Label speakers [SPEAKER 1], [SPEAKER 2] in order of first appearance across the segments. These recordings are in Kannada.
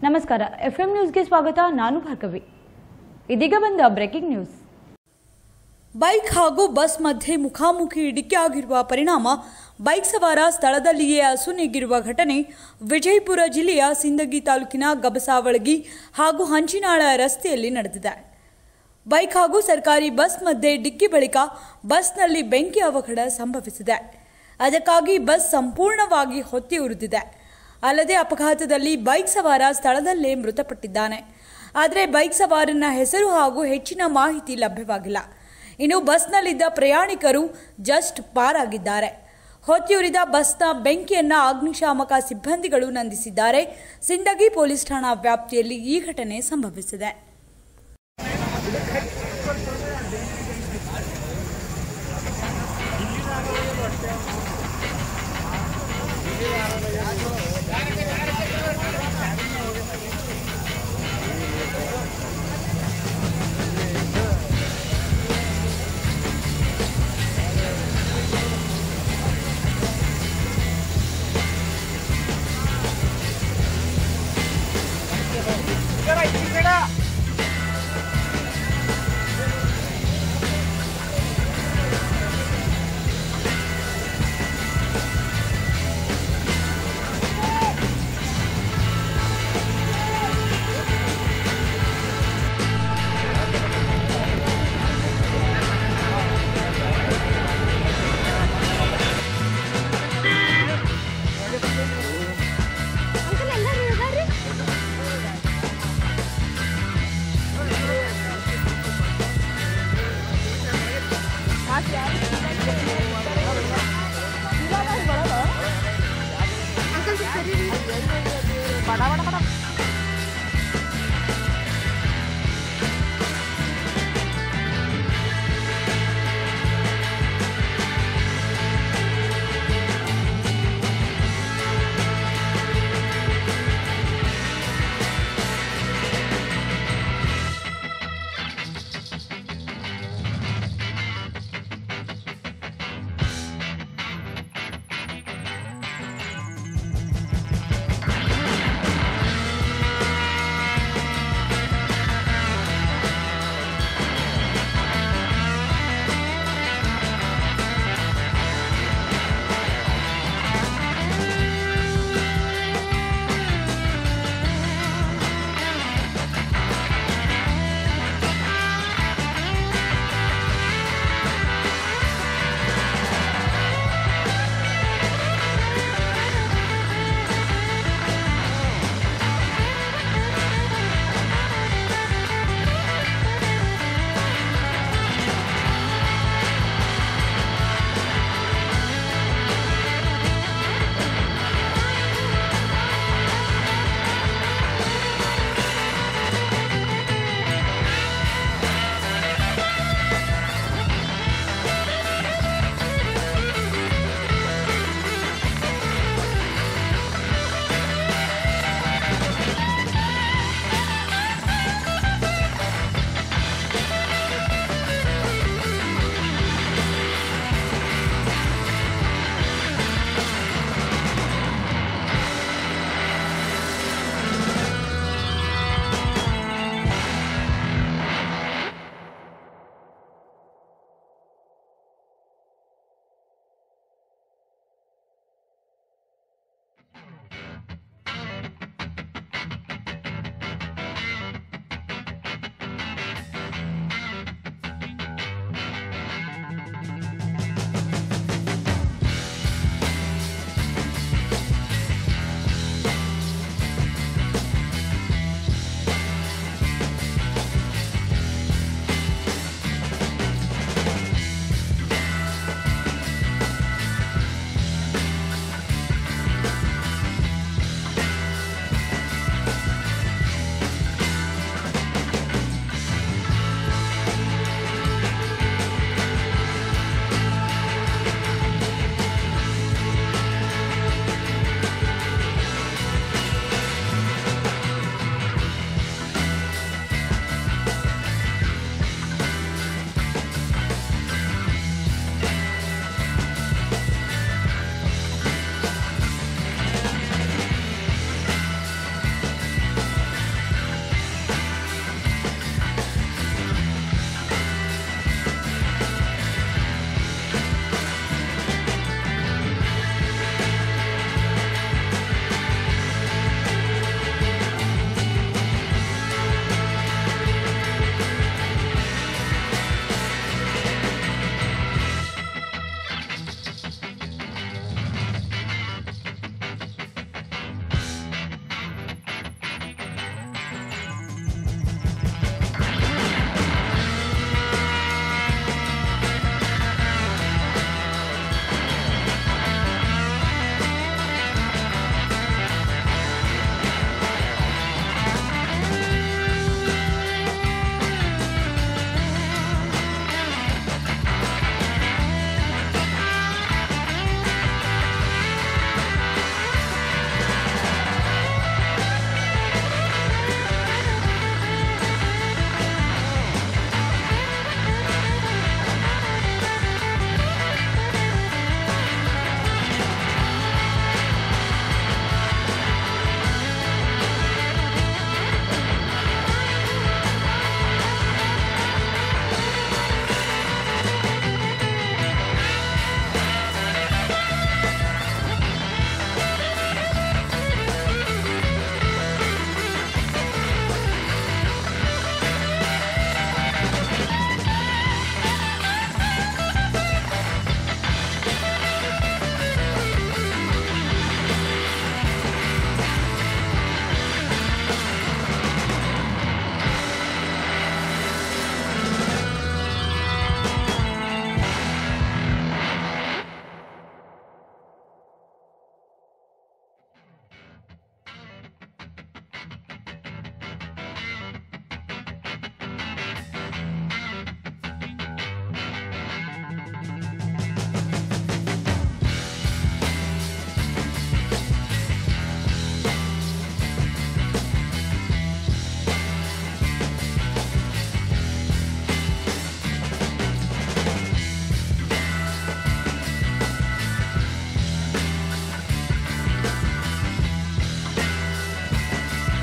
[SPEAKER 1] ನಮಸ್ಕಾರ ಎಫ್ಎಂ ನ್ಯೂಸ್ಗೆ ಸ್ವಾಗತ. ನಾನು ಭಾರ್ಗವಿ. ಇದೀಗ ಬಂದ ಬ್ರೇಕಿಂಗ್ ನ್ಯೂಸ್.
[SPEAKER 2] ಬೈಕ್ ಹಾಗೂ ಬಸ್ ಮಧ್ಯೆ ಮುಖಾಮುಖಿ ಡಿಕ್ಕಿಯಾಗಿರುವ ಪರಿಣಾಮ ಬೈಕ್ ಸವಾರ ಸ್ಥಳದಲ್ಲಿಯೇ ಅಸುನೀಗಿರುವ ಘಟನೆ ವಿಜಯಪುರ ಜಿಲ್ಲೆಯ ಸಿಂದಗಿ ತಾಲೂಕಿನ ಗಬಸಾವಳಗಿ ಹಾಗೂ ಹಂಚಿನಾಳ ರಸ್ತೆಯಲ್ಲಿ ನಡೆದಿದೆ. ಬೈಕ್ ಹಾಗೂ ಸರ್ಕಾರಿ ಬಸ್ ಮಧ್ಯೆ ಡಿಕ್ಕಿ ಬಳಿಕ ಬಸ್ನಲ್ಲಿ ಬೆಂಕಿ ಅವಘಡ ಸಂಭವಿಸಿದೆ. ಅದಕ್ಕಾಗಿ ಬಸ್ ಸಂಪೂರ್ಣವಾಗಿ ಹೊತ್ತಿ ಉರಿದಿದೆ. ಅಲ್ಲದೆ ಅಪಘಾತದಲ್ಲಿ ಬೈಕ್ ಸವಾರ ಸ್ಥಳದಲ್ಲೇ ಮೃತಪಟ್ಟಿದ್ದಾನೆ. ಆದರೆ ಬೈಕ್ ಸವಾರನ ಹೆಸರು ಹಾಗೂ ಹೆಚ್ಚಿನ ಮಾಹಿತಿ ಲಭ್ಯವಾಗಿಲ್ಲ. ಇನ್ನು ಬಸ್ನಲ್ಲಿದ್ದ ಪ್ರಯಾಣಿಕರು ಜಸ್ಟ್ ಪಾರಾಗಿದ್ದಾರೆ. ಹೊತ್ತಿಯುರಿದ ಬಸ್ನ ಬೆಂಕಿಯನ್ನು ಅಗ್ನಿಶಾಮಕ ಸಿಬ್ಬಂದಿಗಳು ನಂದಿಸಿದ್ದಾರೆ. ಸಿಂದಗಿ ಪೊಲೀಸ್ ಠಾಣಾ ವ್ಯಾಪ್ತಿಯಲ್ಲಿ ಈ ಘಟನೆ ಸಂಭವಿಸಿದೆ.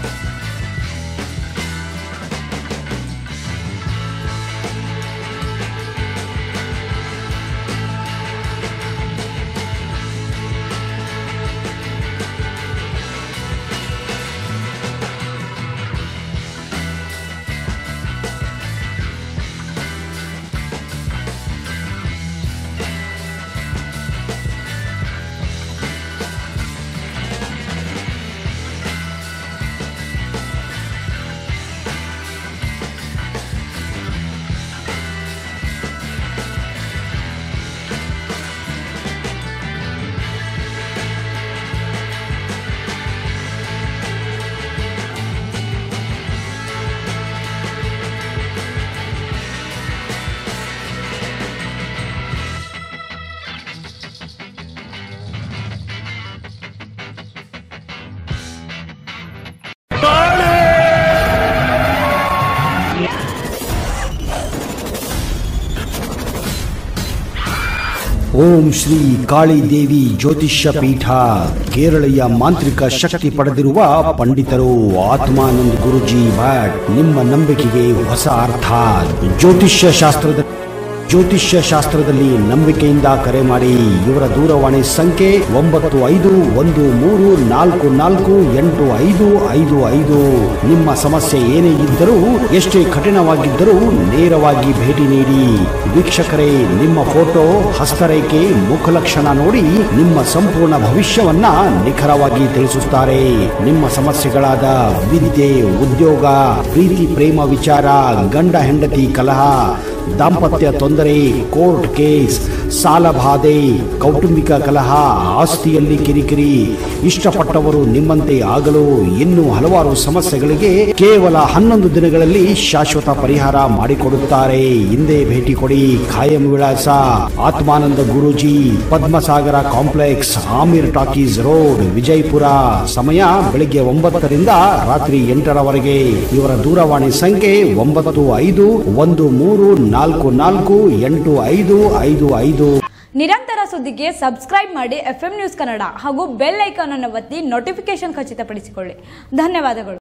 [SPEAKER 3] ಓಂ ಶ್ರೀ ಕಾಳಿ ದೇವಿ ಜ್ಯೋತಿಷ್ಯ ಪೀಠ ಕೇರಳೀಯ ಮಾಂತ್ರಿಕ ಶಕ್ತಿ ಪಡೆದಿರುವ ಪಂಡಿತರು ಆತ್ಮಾನಂದ್ ಗುರುಜಿ ಭಟ್ ನಿಮ್ಮ ನಂಬಿಕೆಗೆ ಹೊಸ ಅರ್ಥ. ಜ್ಯೋತಿಷ್ಯ ಶಾಸ್ತ್ರದಲ್ಲಿ ನಂಬಿಕೆಯಿಂದ ಕರೆ ಮಾಡಿ. ಇವರ ದೂರವಾಣಿ ಸಂಖ್ಯೆ 9513448555. ನಿಮ್ಮ ಸಮಸ್ಯೆ ಏನೇ ಇದ್ದರೂ, ಎಷ್ಟೇ ಕಠಿಣವಾಗಿದ್ದರೂ ನೇರವಾಗಿ ಭೇಟಿ ನೀಡಿ. ವೀಕ್ಷಕರೇ, ನಿಮ್ಮ ಫೋಟೋ, ಹಸ್ತರೇಖೆ, ಮುಖಲಕ್ಷಣ ನೋಡಿ ನಿಮ್ಮ ಸಂಪೂರ್ಣ ಭವಿಷ್ಯವನ್ನ ನಿಖರವಾಗಿ ತಿಳಿಸುತ್ತಾರೆ. ನಿಮ್ಮ ಸಮಸ್ಯೆಗಳಾದ ವಿದ್ಯೆ, ಉದ್ಯೋಗ, ಪ್ರೀತಿ ಪ್ರೇಮ ವಿಚಾರ, ಗಂಡ ಹೆಂಡತಿ ಕಲಹ, ದಾಂಪತ್ಯ ತೊಂದರೆ, ಕೋರ್ಟ್ ಕೇಸ್, ಸಾಲಬಾಧೆ, ಕೌಟುಂಬಿಕ ಕಲಹ, ಆಸ್ತಿಯಲ್ಲಿ ಕಿರಿಕಿರಿ, ಇಷ್ಟಪಟ್ಟವರು ನಿಮ್ಮಂತೆ ಆಗಲು, ಇನ್ನೂ ಹಲವಾರು ಸಮಸ್ಯೆಗಳಿಗೆ ಕೇವಲ 11 ದಿನಗಳಲ್ಲಿ ಶಾಶ್ವತ ಪರಿಹಾರ ಮಾಡಿಕೊಡುತ್ತಾರೆ. ಹಿಂದೆ ಭೇಟಿ ಕೊಡಿ. ಖಾಯಂ ವಿಳಾಸ Atmananda Guruji, Padmasagara complex, Aamir talkies road, Vijayapura. ಸಮಯ ಬೆಳಿಗ್ಗೆ 9ರಿಂದ ರಾತ್ರಿ 8ರವರೆಗೆ. ಇವರ ದೂರವಾಣಿ ಸಂಖ್ಯೆ 9513448555.
[SPEAKER 1] ನಿರಂತರ ಸುದ್ದಿಗೆ ಸಬ್ಸ್ಕ್ರೈಬ್ ಮಾಡಿ FM ನ್ಯೂಸ್ ಕನ್ನಡ ಹಾಗೂ ಬೆಲ್ ಐಕಾನ್ ಅನ್ನು ಒತ್ತಿ ನೋಟಿಫಿಕೇಶನ್ ಖಚಿತಪಡಿಸಿಕೊಳ್ಳಿ. ಧನ್ಯವಾದಗಳು.